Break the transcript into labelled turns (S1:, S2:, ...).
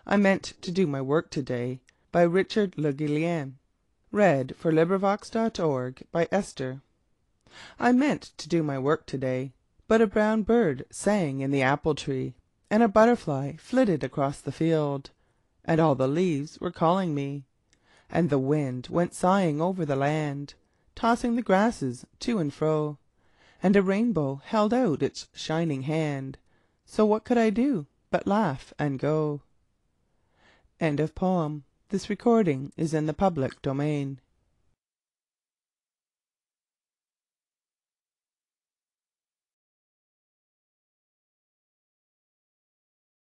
S1: I meant to do my work today, by Richard Le Gallienne. LibriVox.org. I meant to do my work today, but a brown bird sang in the apple tree, and a butterfly flitted across the field, and all the leaves were calling me, and the wind went sighing over the land, tossing the grasses to and fro, and a rainbow held out its shining hand. So what could I do but laugh and go? End of poem. This recording is in the public domain.